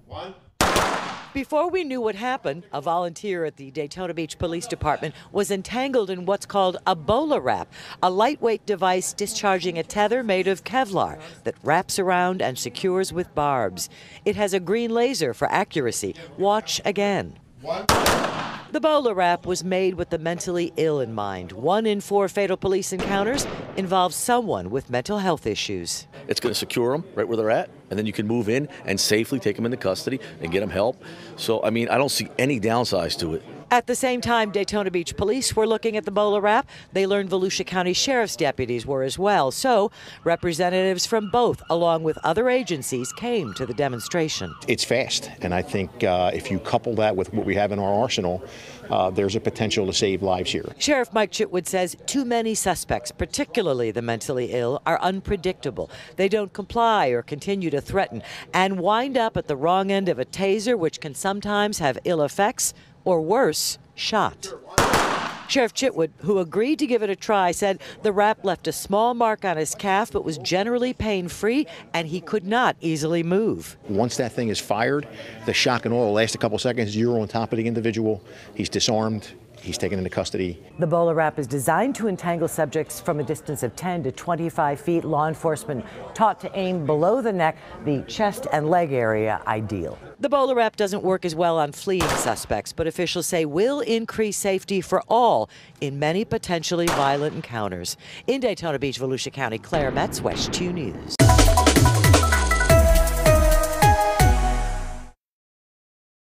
One. Before we knew what happened, a volunteer at the Daytona Beach Police Department was entangled in what's called a BolaWrap, a lightweight device discharging a tether made of Kevlar that wraps around and secures with barbs. It has a green laser for accuracy. Watch again. One. The BolaWrap was made with the mentally ill in mind. 1 in 4 fatal police encounters involve someone with mental health issues. It's going to secure them right where they're at, and then you can move in and safely take them into custody and get them help. So, I mean, I don't see any downsides to it. At the same time, Daytona Beach police were looking at the BolaWrap. They learned Volusia County Sheriff's deputies were as well. So representatives from both, along with other agencies, came to the demonstration. It's fast, and I think if you couple that with what we have in our arsenal, there's a potential to save lives here. Sheriff Mike Chitwood says too many suspects, particularly the mentally ill, are unpredictable. They don't comply or continue to threaten and wind up at the wrong end of a taser, which can sometimes have ill effects, or worse, shot. Sheriff Chitwood, who agreed to give it a try, said the wrap left a small mark on his calf but was generally pain-free and he could not easily move. Once that thing is fired, the shock and awe will last a couple seconds. You're on top of the individual. He's disarmed. He's taken into custody. The BolaWrap is designed to entangle subjects from a distance of 10 to 25 feet. Law enforcement taught to aim below the neck, the chest and leg area ideal. The BolaWrap doesn't work as well on fleeing suspects, but officials say will increase safety for all in many potentially violent encounters. In Daytona Beach, Volusia County, Claire Metz, WESH 2 News.